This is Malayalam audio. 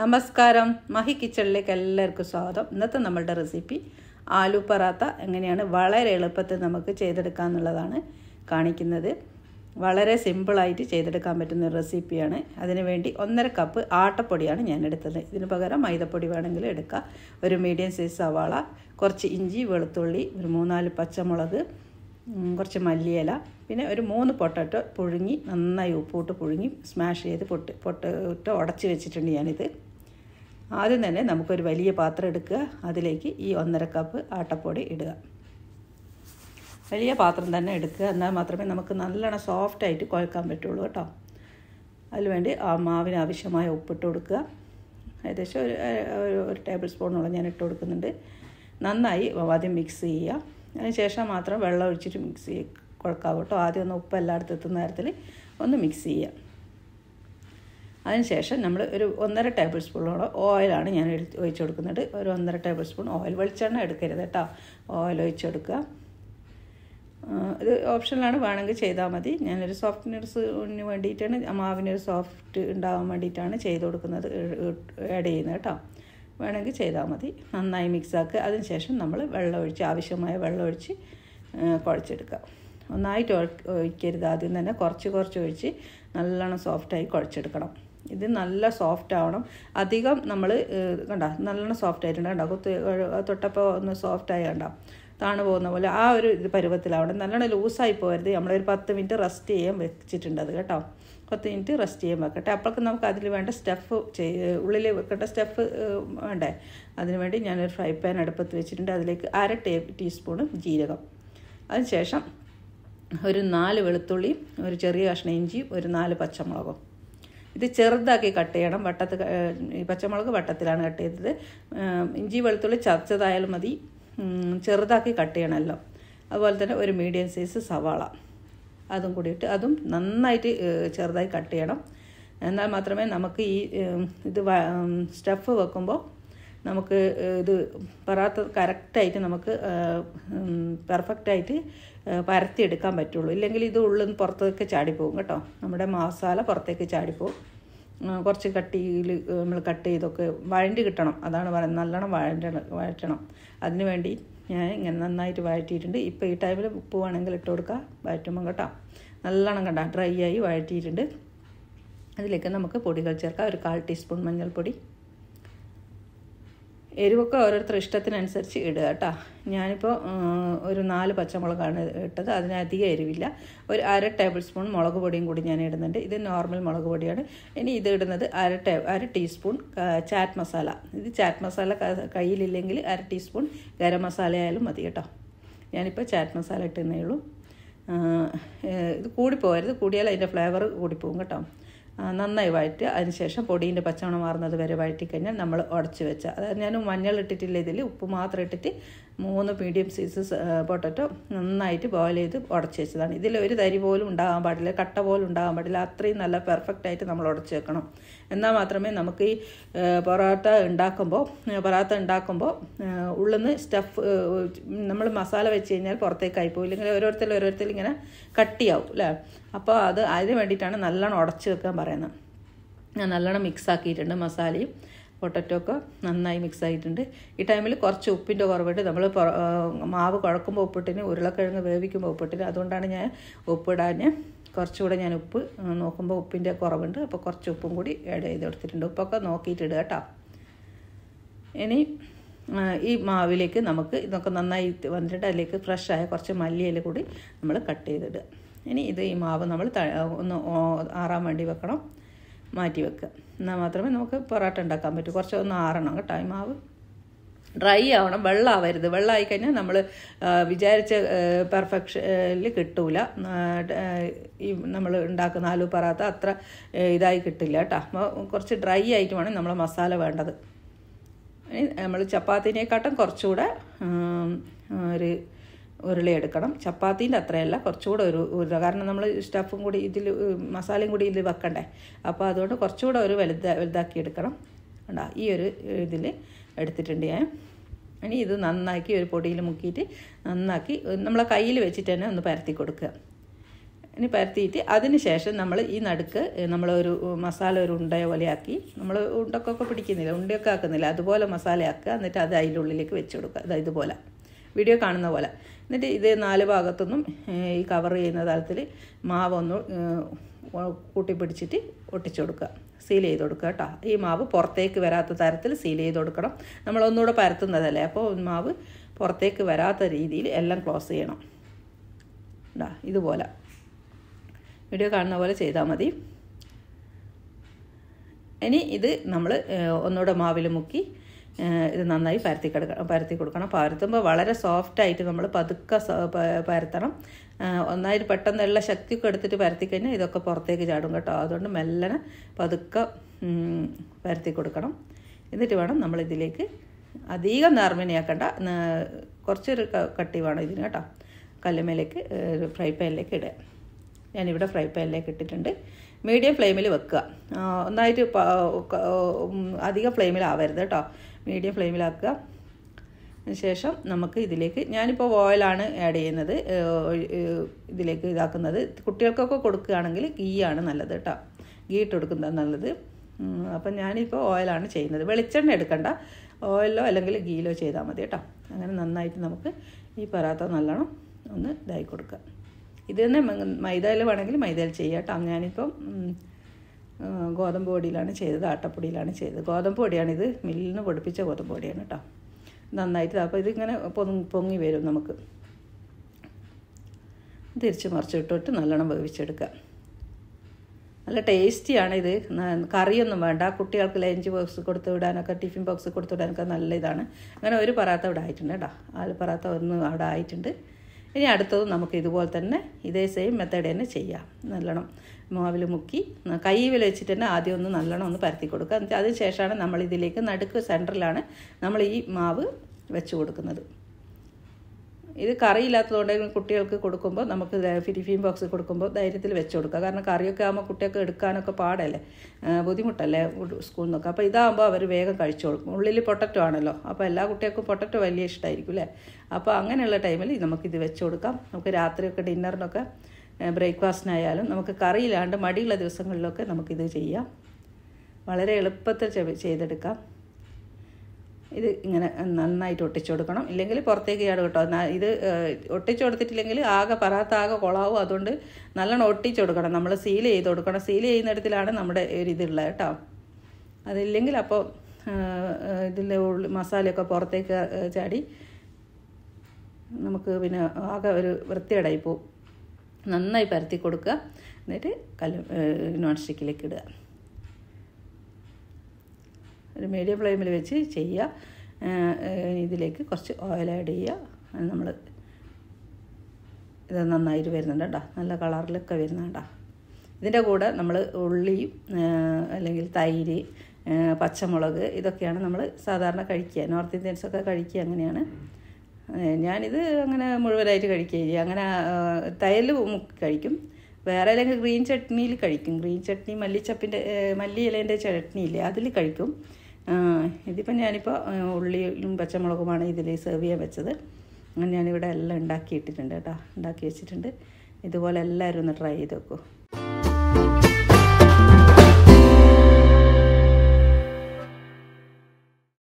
നമസ്കാരം, മഹി കിച്ചണിലേക്ക് എല്ലാവർക്കും സ്വാഗതം. ഇന്നത്തെ നമ്മളുടെ റെസിപ്പി ആലു പറാത്ത എങ്ങനെയാണ് വളരെ എളുപ്പത്തിൽ നമുക്ക് ചെയ്തെടുക്കുക എന്നുള്ളതാണ് കാണിക്കുന്നത്. വളരെ സിമ്പിളായിട്ട് ചെയ്തെടുക്കാൻ പറ്റുന്ന ഒരു റെസിപ്പിയാണ്. അതിനുവേണ്ടി 1.5 കപ്പ് ആട്ടപ്പൊടിയാണ് ഞാൻ എടുത്തത്. ഇതിന് പകരം മൈദപ്പൊടി വേണമെങ്കിൽ എടുക്കാം. ഒരു മീഡിയം സൈസ് സവാള, കുറച്ച് ഇഞ്ചി, വെളുത്തുള്ളി, ഒരു 3-4 പച്ചമുളക്, കുറച്ച് മല്ലിയില, പിന്നെ ഒരു 3 പൊട്ടറ്റോ പുഴുങ്ങി നന്നായി ഉപ്പിട്ട് പുഴുങ്ങി സ്മാഷ് ചെയ്ത് പൊട്ടറ്റോ ഉടച്ച് വെച്ചിട്ടുണ്ട് ഞാനിത്. ആദ്യം തന്നെ നമുക്കൊരു വലിയ പാത്രം എടുക്കുക. അതിലേക്ക് ഈ 1.5 കപ്പ് ആട്ടപ്പൊടി ഇടുക. വലിയ പാത്രം തന്നെ എടുക്കുക, എന്നാൽ മാത്രമേ നമുക്ക് നല്ലോണം സോഫ്റ്റായിട്ട് കുഴക്കാൻ പറ്റുള്ളൂ കേട്ടോ. അതിനുവേണ്ടി ആ മാവിന് ആവശ്യമായ ഉപ്പിട്ട് കൊടുക്കുക. ഏകദേശം ഒരു ടേബിൾ സ്പൂണോളം ഞാൻ ഇട്ട് കൊടുക്കുന്നുണ്ട്. നന്നായി ആദ്യം മിക്സ് ചെയ്യുക. അതിനുശേഷം മാത്രം വെള്ളം ഒഴിച്ചിട്ട് മിക്സ് ചെയ്ത് കുഴക്കാം കേട്ടോ. ആദ്യം ഒന്ന് ഉപ്പ് എല്ലായിടത്തും എത്തുന്ന നേരത്തിൽ ഒന്ന് മിക്സ് ചെയ്യുക. അതിനുശേഷം നമ്മൾ ഒരു 1.5 ടേബിൾ സ്പൂണോളം ഓയിലാണ് ഞാൻ ഒഴിച്ച് കൊടുക്കുന്നത്. ഒരു 1.5 ടേബിൾ സ്പൂൺ ഓയിൽ, വെളിച്ചെണ്ണ എടുക്കരുത് കേട്ടോ, ഓയിൽ ഒഴിച്ചെടുക്കുക. ഇത് ഓപ്ഷനിലാണ്, വേണമെങ്കിൽ ചെയ്താൽ മതി. ഞാനൊരു സോഫ്റ്റ്നെസ്സിന് വേണ്ടിയിട്ടാണ്, മാവിനൊരു സോഫ്റ്റ് ഉണ്ടാകാൻ വേണ്ടിയിട്ടാണ് ചെയ്ത് കൊടുക്കുന്നത്, ആഡ് ചെയ്യുന്നത് കേട്ടോ. വേണമെങ്കിൽ ചെയ്താൽ മതി. നന്നായി മിക്സാക്കുക. അതിനുശേഷം നമ്മൾ വെള്ളം ഒഴിച്ച്, ആവശ്യമായ വെള്ളം ഒഴിച്ച് കുഴച്ചെടുക്കുക. ഒന്നായിട്ട് ഒഴിക്കരുത്, ആദ്യം തന്നെ കുറച്ച് ഒഴിച്ച് നല്ലോണം സോഫ്റ്റായി കുഴച്ചെടുക്കണം. ഇത് നല്ല സോഫ്റ്റ് ആവണം. അധികം നമ്മൾ കണ്ട നല്ലോണം സോഫ്റ്റ് ആയിട്ടുണ്ട്, കണ്ടോ, തൊട്ടപ്പോൾ ഒന്ന് സോഫ്റ്റായി കണ്ടോ, താണു പോകുന്ന പോലെ ആ ഒരു പരുവത്തിലാവണം. നല്ലോണം ലൂസായി പോകരുത്. നമ്മളൊരു 10 മിനിറ്റ് റെസ്റ്റ് ചെയ്യാൻ വെച്ചിട്ടുണ്ട് അത് കേട്ടോ. 10 മിനിറ്റ് റെസ്റ്റ് ചെയ്യാൻ വെക്കട്ടെ. അപ്പോഴേക്കും നമുക്ക് അതിൽ വേണ്ട സ്റ്റഫ് ഉള്ളിൽ വെക്കേണ്ട സ്റ്റഫ് വേണ്ടേ. അതിനുവേണ്ടി ഞാനൊരു ഫ്രൈ പാൻ അടുപ്പത്ത് വെച്ചിട്ടുണ്ട്. അതിലേക്ക് 1/2 ടീസ്പൂണ് ജീരകം, അതിനുശേഷം ഒരു 4 വെളുത്തുള്ളിയും, ഒരു ചെറിയ കഷ്ണം ഇഞ്ചിയും, ഒരു 4 പച്ചമുളകും. ഇത് ചെറുതാക്കി കട്ട് ചെയ്യണം. ഈ പച്ചമുളക് വട്ടത്തിലാണ് കട്ട് ചെയ്തത്. ഇഞ്ചി വെളുത്തുള്ളി ചതച്ചതായാലും മതി, ചെറുതാക്കി കട്ട് ചെയ്യണമല്ലോ. അതുപോലെ തന്നെ ഒരു മീഡിയം സൈസ് സവാള അതും കൂടിയിട്ട് അതും നന്നായിട്ട് ചെറുതായി കട്ട് ചെയ്യണം. എന്നാൽ മാത്രമേ നമുക്ക് ഈ ഇത് സ്റ്റഫ് വെക്കുമ്പോൾ നമുക്ക് ഇത് പറാത്ത കറക്റ്റായിട്ട് നമുക്ക് പെർഫെക്റ്റായിട്ട് പരത്തിയെടുക്കാൻ പറ്റുള്ളൂ. ഇല്ലെങ്കിൽ ഇത് ഉള്ളിൽ നിന്ന് പുറത്തേക്ക് ചാടിപ്പോവും കേട്ടോ. നമ്മുടെ മസാല പുറത്തേക്ക് ചാടിപ്പോവും. കുറച്ച് കട്ടിയിൽ നമ്മൾ കട്ട് ചെയ്തൊക്കെ വഴണ്ടി കിട്ടണം, അതാണ് പറയുന്നത്. നല്ലോണം വഴറ്റണം. അതിന് വേണ്ടി ഞാൻ ഇങ്ങനെ നന്നായിട്ട് വഴറ്റിയിട്ടുണ്ട്. ഇപ്പോൾ ഈ ടൈമിൽ ഉപ്പ് വേണമെങ്കിൽ ഇട്ട് കൊടുക്കുക വഴറ്റുമ്പം കേട്ടോ. നല്ലോണം കണ്ട ഡ്രൈ ആയി വഴറ്റിയിട്ടുണ്ട്. അതിലേക്ക് നമുക്ക് പൊടികൾ ചേർക്കാം. ഒരു 1/4 ടീസ്പൂൺ മഞ്ഞൾപ്പൊടി. എരിവൊക്കെ ഓരോരുത്തർ ഇഷ്ടത്തിനനുസരിച്ച് ഇടുക കേട്ടോ. ഞാനിപ്പോൾ ഒരു 4 പച്ചമുളകാണ് ഇട്ടത്, അതിനധികം എരിവില്ല. ഒരു 1/2 ടേബിൾ സ്പൂൺ മുളക് പൊടിയും കൂടി ഞാൻ ഇടുന്നുണ്ട്. ഇത് നോർമൽ മുളക് പൊടിയാണ്. ഇനി ഇത് ഇടുന്നത് 1/2 ടീസ്പൂൺ ചാറ്റ് മസാല. ഇത് ചാറ്റ് മസാല കയ്യിലില്ലെങ്കിൽ 1/2 ടീസ്പൂൺ ഗരം മസാല ആയാലും മതി കേട്ടോ. ഞാനിപ്പോൾ ചാറ്റ് മസാല ഇട്ടുന്നേ ഉള്ളൂ. ഇത് കൂടിപ്പോകരുത്, കൂടിയാൽ അതിൻ്റെ ഫ്ലേവർ കൂടിപ്പോകും കേട്ടോ. നന്നായി വഴറ്റുക. അതിനുശേഷം പൊടീൻ്റെ പച്ചമണം മാറുന്നത് വരെ വഴറ്റിക്കഴിഞ്ഞാൽ നമ്മൾ ഉടച്ച് വെച്ച, അതായത് ഞാൻ മഞ്ഞൾ ഇട്ടിട്ടില്ല, ഇതിൽ ഉപ്പ് മാത്രം ഇട്ടിട്ട് 3 മീഡിയം സൈസ് പൊട്ടറ്റോ നന്നായിട്ട് ബോയിൽ ചെയ്ത് ഉടച്ച് വെച്ചതാണ്. ഇതിൽ ഒരു തരി പോലും ഉണ്ടാകാൻ പാടില്ല, കട്ട പോലും ഉണ്ടാകാൻ പാടില്ല. അത്രയും നല്ല പെർഫെക്റ്റായിട്ട് നമ്മൾ ഉടച്ച് വെക്കണം. എന്നാൽ മാത്രമേ നമുക്ക് ഈ പൊറാത്ത ഉണ്ടാക്കുമ്പോൾ ഉള്ളിൽ നിന്ന് സ്റ്റഫ് നമ്മൾ മസാല വെച്ച് കഴിഞ്ഞാൽ പുറത്തേക്കായി പോകും. ഇല്ലെങ്കിൽ ഓരോരുത്തർ ഇങ്ങനെ കട്ടിയാവും അല്ലേ. അപ്പോൾ അതിന് വേണ്ടിയിട്ടാണ് നല്ലോണം ഉടച്ച് വെക്കാൻ പറയുന്നത്. ഞാൻ നല്ലോണം മിക്സ് ആക്കിയിട്ടുണ്ട്. മസാലയും പൊട്ടറ്റോ ഒക്കെ നന്നായി മിക്സ് ആയിട്ടുണ്ട്. ഈ ടൈമിൽ കുറച്ച് ഉപ്പിൻ്റെ കുറവുണ്ട്. നമ്മൾ മാവ് കുഴക്കുമ്പോൾ ഉപ്പിട്ടിന്, ഉരുളക്കിഴങ്ങ് വേവിക്കുമ്പോൾ ഉപ്പിട്ടിന്, അതുകൊണ്ടാണ് ഞാൻ ഉപ്പിടാൻ കുറച്ചുകൂടെ ഞാൻ ഉപ്പ് നോക്കുമ്പോൾ ഉപ്പിൻ്റെ കുറവുണ്ട്. അപ്പോൾ കുറച്ച് ഉപ്പും കൂടി ആഡ് ചെയ്ത് കൊടുത്തിട്ടുണ്ട്. ഉപ്പൊക്കെ നോക്കിയിട്ടിടുക കേട്ടോ. ഇനി ഈ മാവിലേക്ക് നമുക്ക് ഇതൊക്കെ നന്നായി വന്നിട്ട് അതിലേക്ക് ഫ്രഷായ കുറച്ച് മല്ലിയില കൂടി നമ്മൾ കട്ട് ചെയ്തിടുക. ഇനി ഈ മാവ് നമ്മൾ ഒന്ന് ആറാൻ വേണ്ടി വെക്കണം, മാറ്റി വെക്കുക. എന്നാൽ മാത്രമേ നമുക്ക് പൊറാട്ട ഉണ്ടാക്കാൻ പറ്റൂ. കുറച്ചൊന്ന് ആറണം കേട്ടോ. ഈ മാവ് ഡ്രൈ ആവണം, വെള്ളമാവരുത്. വെള്ളമായി കഴിഞ്ഞാൽ നമ്മൾ വിചാരിച്ച പെർഫെക്ഷനിൽ കിട്ടൂല. ഈ നമ്മൾ ഉണ്ടാക്കുന്ന ആലു പറാത്ത അത്ര ഇതായി കിട്ടില്ല കേട്ടോ. അപ്പോൾ കുറച്ച് ഡ്രൈ ആയിട്ട് വേണം നമ്മളെ മസാല വേണ്ടത്. നമ്മൾ ചപ്പാത്തിനെക്കാട്ടും കുറച്ചുകൂടെ ഒരു ഉരുളി എടുക്കണം. ചപ്പാത്തീൻ്റെ അത്രയല്ല, കുറച്ചുകൂടെ ഒരു കാരണം നമ്മൾ സ്റ്റഫും കൂടി ഇതിൽ മസാലയും കൂടി ഇതിൽ വെക്കണ്ടേ. അപ്പോൾ അതുകൊണ്ട് കുറച്ചുകൂടെ ഒരു വലുതാക്കി എടുക്കണം. കണ്ടോ, ഈ ഒരു ഇതിൽ എടുത്തിട്ടുണ്ട് ഞാൻ. ഇനി ഇത് നന്നാക്കി ഒരു പൊടിയിൽ മുക്കിയിട്ട് നന്നാക്കി നമ്മളെ കയ്യിൽ വെച്ചിട്ട് തന്നെ ഒന്ന് പരത്തി കൊടുക്കുക. ഇനി പരത്തിയിട്ട് അതിന് ശേഷം നമ്മൾ ഈ നടുക്ക് നമ്മളൊരു മസാല ഒരു ഉണ്ട പോലെയാക്കി, നമ്മൾ ഉണ്ടക്കൊക്കെ പിടിക്കുന്നില്ല, ഉണ്ടയൊക്കെ ആക്കുന്നില്ല, അതുപോലെ മസാലയാക്കുക. എന്നിട്ട് അത് അതിൻ്റെ ഉള്ളിലേക്ക് വെച്ച് കൊടുക്കുക. അത് ഇതുപോലെ വീഡിയോ കാണുന്ന പോലെ. എന്നിട്ട് ഇത് 4 ഭാഗത്തൊന്നും ഈ കവർ ചെയ്യുന്ന തലത്തിൽ മാവൊന്ന് കൂട്ടിപ്പിടിച്ചിട്ട് ഒട്ടിച്ചു കൊടുക്കുക, സീൽ ചെയ്ത് കൊടുക്കുക കേട്ടോ. ഈ മാവ് പുറത്തേക്ക് വരാത്ത തരത്തിൽ സീൽ ചെയ്ത് കൊടുക്കണം. നമ്മളൊന്നുകൂടെ പരത്തുന്നതല്ലേ, അപ്പോൾ മാവ് പുറത്തേക്ക് വരാത്ത രീതിയിൽ എല്ലാം ക്ലോസ് ചെയ്യണം. ഇതുപോലെ വീഡിയോ കാണുന്ന പോലെ ചെയ്താൽ മതി. ഇനി ഇത് നമ്മൾ ഒന്നുകൂടെ മാവിൽ മുക്കി ഇത് നന്നായി പരത്തി കൊടുക്കണം. പരത്തുമ്പോൾ വളരെ സോഫ്റ്റായിട്ട് നമ്മൾ പതുക്കെ പരത്തണം. ഒന്നായിട്ട് പെട്ടെന്നുള്ള ശക്തിയൊക്കെ എടുത്തിട്ട് പരത്തിക്കഴിഞ്ഞാൽ ഇതൊക്കെ പുറത്തേക്ക് ചാടും കേട്ടോ. അതുകൊണ്ട് മെല്ലനെ പതുക്കെ പരത്തി കൊടുക്കണം. എന്നിട്ട് വേണം നമ്മളിതിലേക്ക് അധികം നാർമണിയാക്കണ്ട, കുറച്ചൊരു കട്ടി വേണം ഇതിന് കേട്ടോ. കല്ലുമേലേക്ക് ഒരു ഫ്രൈ പാനിലേക്ക് ഇടുക. ഞാനിവിടെ ഫ്രൈ പാനിലേക്ക് ഇട്ടിട്ടുണ്ട്. മീഡിയം ഫ്ലെയിമിൽ വെക്കുക. ഒന്നായിട്ട് അധികം ഫ്ലെയിമിലാവരുത് കേട്ടോ, മീഡിയം ഫ്ലെയിമിലാക്കുക. ശേഷം നമുക്ക് ഇതിലേക്ക് ഞാനിപ്പോൾ ഓയിലാണ് ആഡ് ചെയ്യുന്നത്, ഇതിലേക്ക് ഇതാക്കുന്നത്. കുട്ടികൾക്കൊക്കെ കൊടുക്കുകയാണെങ്കിൽ ഗീ ആണ് നല്ലത് കേട്ടോ, ഗീ ഇട്ട് കൊടുക്കുന്നത് നല്ലത്. അപ്പം ഞാനിപ്പോൾ ഓയിലാണ് ചെയ്യുന്നത്. വെളിച്ചെണ്ണ എടുക്കണ്ട, ഓയിലോ അല്ലെങ്കിൽ ഗീയിലോ ചെയ്താൽ മതി കേട്ടോ. അങ്ങനെ നന്നായിട്ട് നമുക്ക് ഈ പറാത്ത നല്ലോണം ഒന്ന് ഇതായി കൊടുക്കുക. ഇത് തന്നെ മൈദയിൽ വേണമെങ്കിൽ മൈദയിൽ ചെയ്യാം കേട്ടോ. ഞാനിപ്പം ഗോതമ്പ് പൊടിയിലാണ് ചെയ്തത്, ആട്ടപ്പൊടിയിലാണ് ചെയ്തത്. ഗോതമ്പ് പൊടിയാണിത്, മില്ലിൽ നിന്ന് പൊടിപ്പിച്ച ഗോതമ്പ് പൊടിയാണ് കേട്ടോ. നന്നായിട്ട് അപ്പോൾ ഇതിങ്ങനെ പൊങ്ങി വരും. നമുക്ക് തിരിച്ച് മറിച്ചിട്ടിട്ട് നല്ലോണം വേവിച്ചെടുക്കുക. നല്ല ടേസ്റ്റിയാണ് ഇത്. കറിയൊന്നും വേണ്ട, കുട്ടികൾക്ക് ലഞ്ച് ബോക്സ് കൊടുത്തു വിടാനൊക്കെ, ടിഫിൻ ബോക്സ് കൊടുത്തു വിടാനൊക്കെ നല്ല ഇതാണ്. അങ്ങനെ ഒരു പറാത്ത ഇവിടെ ആയിട്ടുണ്ട് കേട്ടോ, ആല് പറാത്ത ഒന്ന് അവിടെ ആയിട്ടുണ്ട്. ഇനി അടുത്തതും നമുക്ക് ഇതുപോലെ തന്നെ ഇതേ സെയിം മെത്തേഡ് തന്നെ ചെയ്യാം. നല്ലോണം മാവിൽ മുക്കി കൈയിൽ വെച്ചിട്ട് തന്നെ ആദ്യം ഒന്ന് നല്ലോണം ഒന്ന് പരത്തി കൊടുക്കുക. എന്നിട്ട് അതിന് ശേഷമാണ് നമ്മളിതിലേക്ക് നടുക്ക് സെൻറ്ററിലാണ് നമ്മൾ ഈ മാവ് വെച്ച് കൊടുക്കുന്നത്. ഇത് കറിയില്ലാത്തതുകൊണ്ട് കുട്ടികൾക്ക് കൊടുക്കുമ്പോൾ നമുക്ക് ടിഫിൻ ബോക്സ് കൊടുക്കുമ്പോൾ ധൈര്യത്തിൽ വെച്ച് കൊടുക്കുക. കാരണം കറിയൊക്കെ ആകുമ്പോൾ കുട്ടികൾക്ക് എടുക്കാനൊക്കെ പാടല്ലേ, ബുദ്ധിമുട്ടല്ലേ സ്കൂളിൽ നിന്നൊക്കെ. അപ്പോൾ ഇതാകുമ്പോൾ അവർ വേഗം കഴിച്ചു കൊടുക്കും. ഉള്ളിൽ പൊട്ടറ്റോ ആണല്ലോ, അപ്പോൾ എല്ലാ കുട്ടികൾക്കും പൊട്ടറ്റോ വലിയ ഇഷ്ടമായിരിക്കും അല്ലേ. അപ്പോൾ അങ്ങനെയുള്ള ടൈമിൽ നമുക്കിത് വെച്ച് കൊടുക്കാം. നമുക്ക് രാത്രിയൊക്കെ ഡിന്നറിനൊക്കെ ബ്രേക്ക്ഫാസ്റ്റിനായാലും നമുക്ക് കറിയില്ലാണ്ട് മടിയുള്ള ദിവസങ്ങളിലൊക്കെ നമുക്കിത് ചെയ്യാം. വളരെ എളുപ്പത്തിൽ ചെയ്തെടുക്കാം. ഇത് ഇങ്ങനെ നന്നായിട്ട് ഒട്ടിച്ചു കൊടുക്കണം, ഇല്ലെങ്കിൽ പുറത്തേക്ക് ചാടും കേട്ടോ. ഇത് ഒട്ടിച്ചു കൊടുത്തിട്ടില്ലെങ്കിൽ ആകെ പറാത്ത ആകെ കൊളാവും. അതുകൊണ്ട് നല്ലോണം ഒട്ടിച്ചു കൊടുക്കണം, നമ്മൾ സീൽ ചെയ്ത് കൊടുക്കണം. സീൽ ചെയ്യുന്നിടത്തിലാണ് നമ്മുടെ ഒരു ഇതുള്ളത് കേട്ടോ. അതില്ലെങ്കിൽ അപ്പോൾ ഇതിൻ്റെ മസാലയൊക്കെ പുറത്തേക്ക് ചാടി നമുക്ക് പിന്നെ ആകെ ഒരു വൃത്തികേടായി പോവും. നന്നായി പരത്തി കൊടുക്കുക. എന്നിട്ട് നോൺ സ്റ്റിക്കിലേക്ക് ഇടുക. ഒരു മീഡിയം ഫ്ലെയിമിൽ വെച്ച് ചെയ്യുക. ഇതിലേക്ക് കുറച്ച് ഓയിൽ ആഡ് ചെയ്യുക. നമ്മൾ ഇത് നന്നായിട്ട് വരുന്നുണ്ട് കേട്ടോ, നല്ല കളറിലൊക്കെ വരുന്നുണ്ടോ. ഇതിൻ്റെ കൂടെ നമ്മൾ ഉള്ളിയും അല്ലെങ്കിൽ തൈര്, പച്ചമുളക് ഇതൊക്കെയാണ് നമ്മൾ സാധാരണ കഴിക്കുക. നോർത്ത് ഇന്ത്യൻസൊക്കെ കഴിക്കുക അങ്ങനെയാണ്. ഞാനിത് അങ്ങനെ മുഴുവനായിട്ട് കഴിക്കുകയില്ല. അങ്ങനെ തൈരിൽ മുക്കി കഴിക്കും. വേറെ അല്ലെങ്കിൽ ഗ്രീൻ ചട്നിയിൽ കഴിക്കും. ഗ്രീൻ ചട്നി മല്ലി ഇലേൻ്റെ ചട്നി ഇല്ലേ, അതിൽ കഴിക്കും. ഇതിപ്പോൾ ഞാനിപ്പോൾ ഉള്ളിയും പച്ചമുളകുമാണ് ഇതിൽ സെർവ് ചെയ്യാൻ വെച്ചത്. അങ്ങനെ ഞാനിവിടെ എല്ലാം ഉണ്ടാക്കിയിട്ടിട്ടുണ്ട് കേട്ടോ, ഉണ്ടാക്കി വെച്ചിട്ടുണ്ട്. ഇതുപോലെ എല്ലാവരും ഒന്ന് ട്രൈ ചെയ്ത് നോക്കൂ.